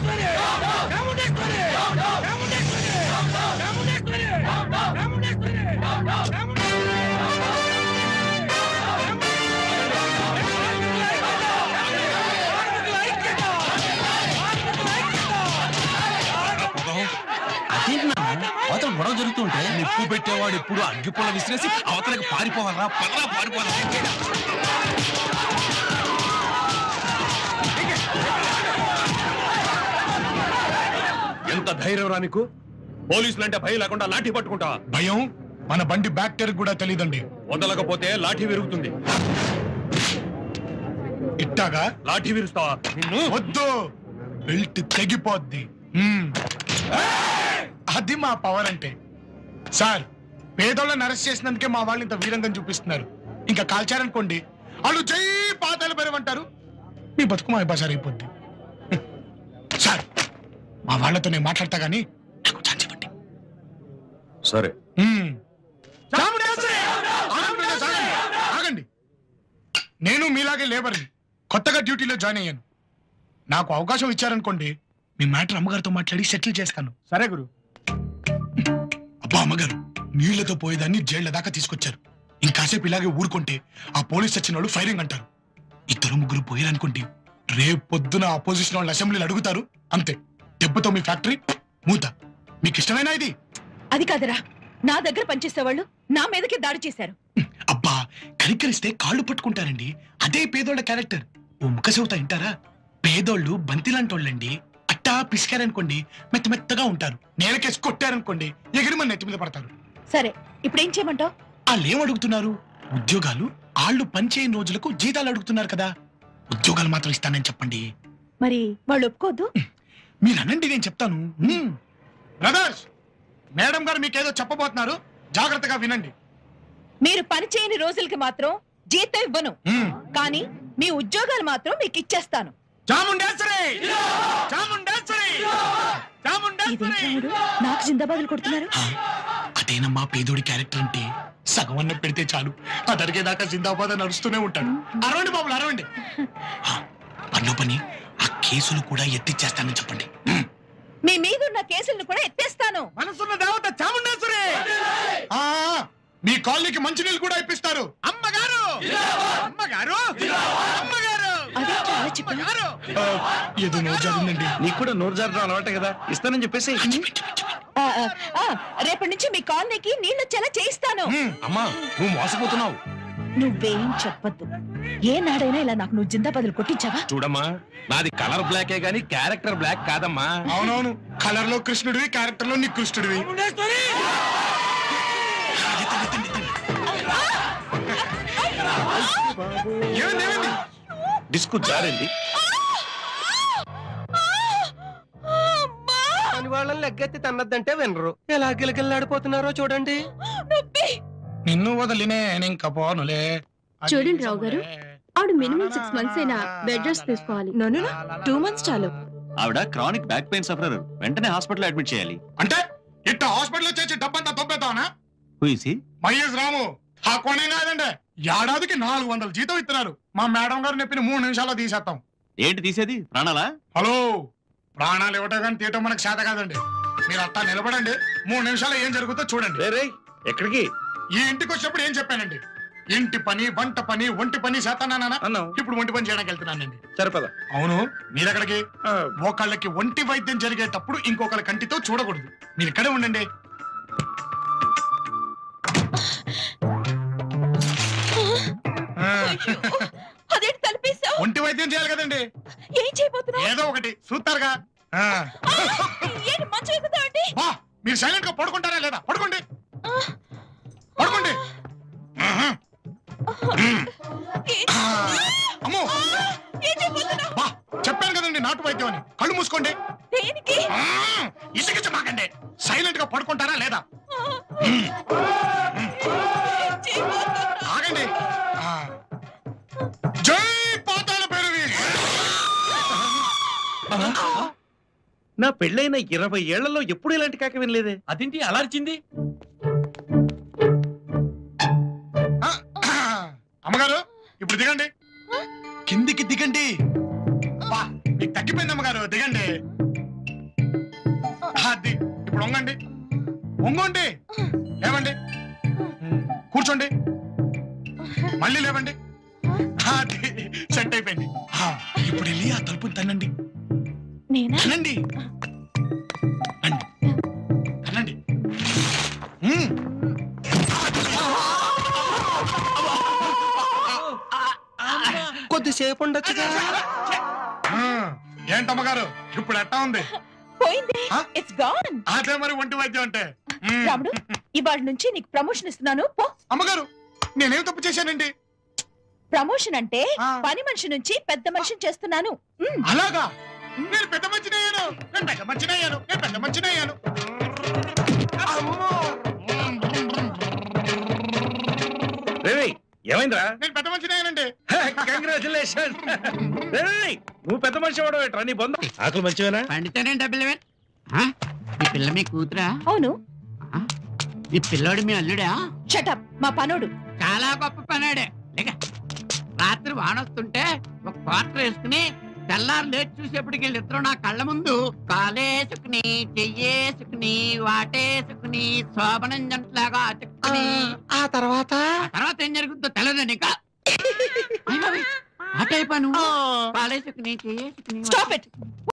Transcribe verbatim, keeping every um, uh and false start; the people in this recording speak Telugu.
అవతల గొడవ జరుగుతుంటే నిప్పు పెట్టేవాడు ఎప్పుడు అగ్గిపుల్ల విసిరేసి అవతలకి పారిపోవాలరా పదరా పారిపోవాలా ఎంత ధైర్యం రా నీకు పోలీసులు అంటే భయం లేకుండా లాఠీ పట్టుకుంటా భయం మన బండి బ్యాక్ టైర్ కూడా తెలియదండి వదలకపోతే లాఠీ విరుగుతుంది ఇట్టాగా లాఠీ విరుస్తావా నిన్ను వద్దు బెల్ట్ తెగిపోద్ది అది మా పవర్ అంటే సార్ పేదోళ్ళని అరెస్ట్ చేసినందుకే మా వాళ్ళు ఇంత వీరంగం చూపిస్తున్నారు ఇంకా కాల్చారనుకోండి వాళ్ళు జై పాతాలు పెరమంటారు మీ బతుకు మా బజార్ అయిపోద్ది సార్ మా వాళ్ళతో నేను మాట్లాడతా గానీ నాకు ఛాన్స్ ఇవ్వండి సరే ఆగండి నేను మీలాగే లేబర్ని కొత్తగా డ్యూటీలో జాయిన్ అయ్యాను నాకు అవకాశం ఇచ్చారనుకోండి మీ మ్యాటర్ అమ్మగారితో మాట్లాడి సెటిల్ చేస్తాను సరే గురు అబ్బా అమ్మగారు నీళ్లతో పోయేదాన్ని జైళ్ల దాకా తీసుకొచ్చారు ఇంకాసేపు ఇలాగే ఊరుకుంటే ఆ పోలీస్ వచ్చిన వాళ్ళు ఫైరింగ్ అంటారు ఇద్దరు ముగ్గురు పోయారనుకోండి రేపు పొద్దున అపోజిషన్ వాళ్ళు అసెంబ్లీలు అడుగుతారు అంతే దెబ్బతో మీ ఫ్యాక్టరీ మూత మీకు ఇష్టమైనా ఇది అది కాదరా నా దగ్గర పనిచేసేవాళ్ళు నా మీదకి దాడి చేశారు అబ్బా కరికరిస్తే కాళ్ళు పట్టుకుంటారండి అదే పేదోళ్ళ క్యారెక్టర్ ఓ ముఖ చెవుతా వింటారా పేదోళ్ళు బంతిలాంటోళ్ళండి అట్టా పిసికారనుకోండి మెత్త మెత్తగా ఉంటారు నేలకేసి కొట్టారనుకోండి ఎగిరి మన నెత్తి మీద పడతారు సరే ఇప్పుడు ఏం చేయమంటావు వాళ్ళు ఏం అడుగుతున్నారు ఉద్యోగాలు ఆళ్ళు పనిచేయని రోజులకు జీతాలు అడుగుతున్నారు కదా ఉద్యోగాలు మాత్రం ఇస్తానని చెప్పండి మరి వాళ్ళు ఒప్పుకోద్దు మీరు అనండి నేను చెప్తాను బ్రదర్స్ మేడం గారు మీకేదో చెప్పబోతున్నారు జాగ్రత్తగా వినండి మీరు పని చేయని రోజులకి మాత్రం జీతం ఇవ్వను కానీ మీ ఉద్యోగాలు మాత్రం మీకు ఇచ్చేస్తాను నాకు జిందాబాదులు కొడుతున్నారు అదేనమ్మా పేదోడి క్యారెక్టర్ అంటే సగం అన్న పెడితే చాలు అది అరిగేదాకా జిందాబాద్ నడుస్తూనే ఉంటాడు అరవండి బాబులు అరవండి పన్ను పని ఆ కేసులు కూడా ఎత్తిచ్చేస్తానని చెప్పండి మీ మీదున్న కేసులను కూడా ఎత్తేస్తాను మనసున్న దేవత చాముండేశ్వరి మీ కాలనీకి మంచినీళ్ళు కూడా ఇప్పిస్తారు అమ్మగారు అమ్మగారు అమ్మగారు ఏదో నోరు జారిందండి నీకు కూడా నోరు జారడం అలవాటే కదా ఇస్తానని చెప్పేసి రేపటి నుంచి మీ కాలనీకి నీళ్ళు వచ్చేలా చేయిస్తాను అమ్మా నువ్వు మోసపోతున్నావు నువ్వేం చెప్పద్దు ఏ నాడైనా ఇలా నాకు నువ్వు జిందాబాదులు కొట్టించావా చూడమ్మా నాది కలర్ బ్లాకే గానీ క్యారెక్టర్ బ్లాక్ కాదమ్మా అవునవును కలర్ లో కృష్ణుడివి క్యారెక్టర్ లో నికృష్ణుడివి డిస్కు జారింది అని వాళ్ళని లెగ్గెత్తి తన్నద్దంటే వినరు ఎలా గిలగిల్లాడిపోతున్నారో చూడండి నిన్ను వదిలినే ఇంకా పోనులే చూడండి రావు గారు ఆవిడ మినిమం సిక్స్ మంత్స్ అయినా బెడ్ రెస్ట్ తీసుకోవాలి టూ మంత్స్ చాలు ఆవిడ క్రానిక్ బ్యాక్ పెయిన్ సఫరర్ వెంటనే హాస్పిటల్ అడ్మిట్ చేయాలి అంటే ఇట్ట హాస్పిటల్ చేసి డబ్బంతా తొబ్బేతావనా హూయిసి మహేష్ రాము ఆ కొనే కాదండి ఏడాదికి నాలుగు వందల జీతం ఇస్తున్నారు మా మేడం గారు చెప్పిన మూడు నిమిషాల్లో తీసేస్తాం ఏంటి తీసేది ప్రాణాలా హలో ప్రాణాలు ఇవ్వటం కానీ తీయటం మనకు చేత కాదండి మీరు అట్టా నిలబడండి మూడు నిమిషాలు ఏం జరుగుతుందో చూడండి ఎక్కడికి ఈ ఇంటికి వచ్చినప్పుడు ఏం చెప్పానండి ఇంటి పని వంట పని ఒంటి పని చేస్తానా ఇప్పుడు ఒంటి పని చేయడానికి వెళ్తున్నానండి సరిపద అవును మీరెక్కడికి ఒకళ్ళకి ఒంటి వైద్యం జరిగేటప్పుడు ఇంకొకళ్ళ కంటితో చూడకూడదు మీరు ఇక్కడే ఉండండి అదేంటి తలిపేశావు ఒంటి వైద్యం చేయాలి కదండి ఏం చేయబోతున్నావు ఏదో ఒకటి చూస్తారుగా ఏంటి మంచం ఎక్కుతావండి మీరు సైలెంట్ గా పడుకుంటారా లేదా పడుకోండి పడుకోండి అమ్మో చెప్పాను కదండి నాటు వైద్యం అని కళ్ళు మూసుకోండి ఇసుకించమాకండి సైలెంట్ గా పడుకుంటారా లేదా ఆగండి జై పాతాళ భైరవి నా పెళ్ళైన ఇరవై ఏళ్లలో ఎప్పుడు ఇలాంటి కాక వినలేదే అదేంటి అలర్చింది అమ్మగారు ఇప్పుడు దిగండి కిందికి దిగండి మీకు తగ్గిపోయింది అమ్మగారు దిగండి ఇప్పుడు వంగండి వంగండి లేవండి కూర్చోండి మళ్ళీ లేవండి అది సెట్ అయిపోయింది ఆ, ఇప్పుడు వెళ్ళి ఆ తలుపుని తన్నండి నేనా తనండి రండి. తనండి ఉమ్. కొద్దిసేపు ఉండొచ్చుగా. ఆ, ఏంటమ్మగారు ఇప్పుడు ఎట్టా ఉంది పోయింది. ఆ? It's gone. అదే మరి ఒంటి వైద్యం అంటే ఉమ్. రాముడు, ఇవాళ నుంచి నీకు ప్రమోషన్ ఇస్తున్నాను. పో. అమ్మగారు నేనేం తప్పు చేశానండి ప్రమోషన్ అంటే ఆ. పని మనిషి నుంచి పెద్ద మనిషిని చేస్తున్నాను. మ్. అలాగా నేను పెద్ద మంచిని అయ్యాను నేను పెద్ద మంచిని అయ్యాను నేను పెద్ద మంచిని అయ్యాను అమ్మో. ఏమైందిరా? నేను పెద్ద మంచిని అయ్యానండి కంగ్రాచులేషన్. నువ్వు పెద్ద మనిషి అవడం ఏంట్రా నీ బంధు? ఆకులు మంచివేనా? పండితేనే డబ్బులు ఇవ్వండి. ఆ? ఈ పిల్ల మీ కూతురా? అవును. ఆ? ఈ పిల్లోడు మీ అల్లుడా? షటప్. మా పనోడు. చాలా గొప్ప పనాడే. లేక రాత్రి వానొస్తుంటే ఒక క్వార్టర్ వేసుకుని తెల్లారు లేచి చూసేప్పటికి వీళ్ళిద్దరూ నా కళ్ళ ముందు కాలేసుకుని చెయ్యేసుకుని వాటేసుకుని శోభనం జంటలాగా అతుక్కుని ఆ తర్వాత ఆ తర్వాత ఏం జరుగుతుందో తెలియదండి ఇంకా అయ్య బాబోయ్, ఆట అయిపోయాను. కాలేసుకుని చెయ్యేసుకుని స్టాప్ ఇట్.